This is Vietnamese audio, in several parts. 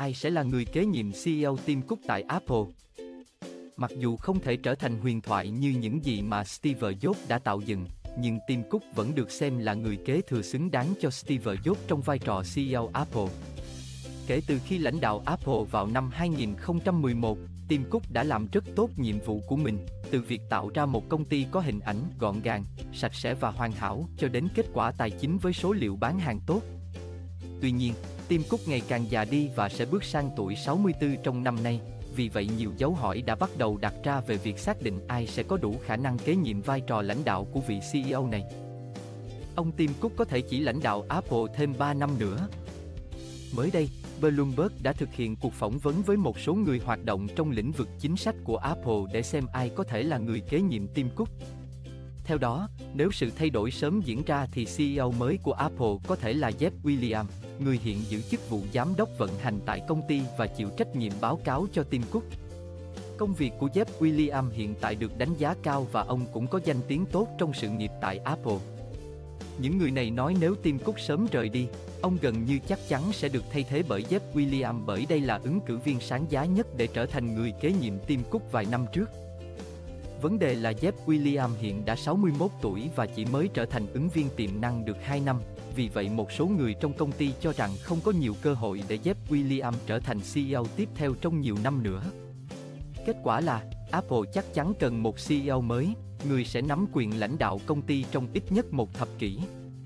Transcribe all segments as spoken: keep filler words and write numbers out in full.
ai sẽ là người kế nhiệm xê e ô Tim Cook tại Apple. Mặc dù không thể trở thành huyền thoại như những gì mà Steve Jobs đã tạo dựng, nhưng Tim Cook vẫn được xem là người kế thừa xứng đáng cho Steve Jobs trong vai trò xê e ô Apple. Kể từ khi lãnh đạo Apple vào năm hai nghìn không trăm mười một, Tim Cook đã làm rất tốt nhiệm vụ của mình, từ việc tạo ra một công ty có hình ảnh gọn gàng, sạch sẽ và hoàn hảo cho đến kết quả tài chính với số liệu bán hàng tốt. Tuy nhiên, Tim Cook ngày càng già đi và sẽ bước sang tuổi sáu mươi tư trong năm nay, vì vậy nhiều dấu hỏi đã bắt đầu đặt ra về việc xác định ai sẽ có đủ khả năng kế nhiệm vai trò lãnh đạo của vị xê e ô này. Ông Tim Cook có thể chỉ lãnh đạo Apple thêm ba năm nữa. Mới đây, Bloomberg đã thực hiện cuộc phỏng vấn với một số người hoạt động trong lĩnh vực chính sách của Apple để xem ai có thể là người kế nhiệm Tim Cook. Theo đó, nếu sự thay đổi sớm diễn ra thì xê e ô mới của Apple có thể là Jeff Williams, người hiện giữ chức vụ giám đốc vận hành tại công ty và chịu trách nhiệm báo cáo cho Tim Cook. Công việc của Jeff Williams hiện tại được đánh giá cao và ông cũng có danh tiếng tốt trong sự nghiệp tại Apple. Những người này nói nếu Tim Cook sớm rời đi, ông gần như chắc chắn sẽ được thay thế bởi Jeff Williams bởi đây là ứng cử viên sáng giá nhất để trở thành người kế nhiệm Tim Cook vài năm trước. Vấn đề là Jeff Williams hiện đã sáu mươi mốt tuổi và chỉ mới trở thành ứng viên tiềm năng được hai năm, vì vậy một số người trong công ty cho rằng không có nhiều cơ hội để Jeff Williams trở thành xê e ô tiếp theo trong nhiều năm nữa. Kết quả là, Apple chắc chắn cần một xê e ô mới, người sẽ nắm quyền lãnh đạo công ty trong ít nhất một thập kỷ.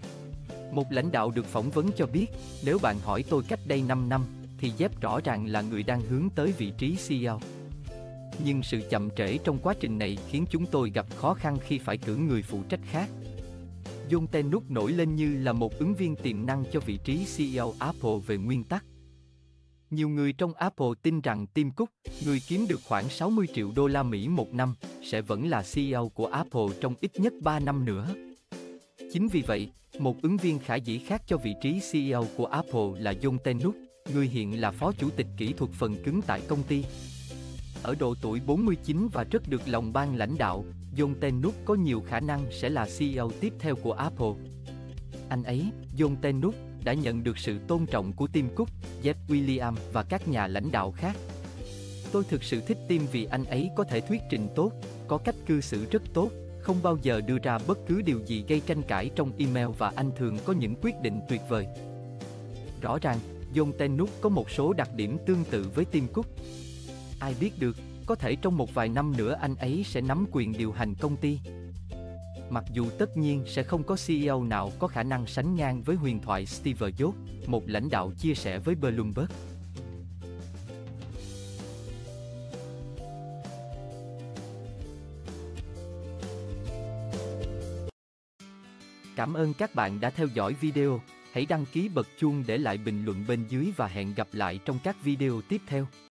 Một lãnh đạo được phỏng vấn cho biết, nếu bạn hỏi tôi cách đây năm năm, thì Jeff rõ ràng là người đang hướng tới vị trí xê e ô. Nhưng sự chậm trễ trong quá trình này khiến chúng tôi gặp khó khăn khi phải cử người phụ trách khác. John Tennock nổi lên như là một ứng viên tiềm năng cho vị trí xê e ô Apple về nguyên tắc. Nhiều người trong Apple tin rằng Tim Cook, người kiếm được khoảng sáu mươi triệu đô la Mỹ một năm, sẽ vẫn là xê e ô của Apple trong ít nhất ba năm nữa. Chính vì vậy, một ứng viên khả dĩ khác cho vị trí xê e ô của Apple là John Tennock, người hiện là phó chủ tịch kỹ thuật phần cứng tại công ty. Ở độ tuổi bốn mươi chín và rất được lòng ban lãnh đạo, John Tennock có nhiều khả năng sẽ là xê e ô tiếp theo của Apple. Anh ấy, John Tennock, đã nhận được sự tôn trọng của Tim Cook, Jeff Williams và các nhà lãnh đạo khác. Tôi thực sự thích Tim vì anh ấy có thể thuyết trình tốt, có cách cư xử rất tốt, không bao giờ đưa ra bất cứ điều gì gây tranh cãi trong email và anh thường có những quyết định tuyệt vời. Rõ ràng, John Tennock có một số đặc điểm tương tự với Tim Cook. Ai biết được, có thể trong một vài năm nữa anh ấy sẽ nắm quyền điều hành công ty. Mặc dù tất nhiên sẽ không có xê e ô nào có khả năng sánh ngang với huyền thoại Steve Jobs, một lãnh đạo chia sẻ với Bloomberg. Cảm ơn các bạn đã theo dõi video, hãy đăng ký bật chuông để lại bình luận bên dưới và hẹn gặp lại trong các video tiếp theo.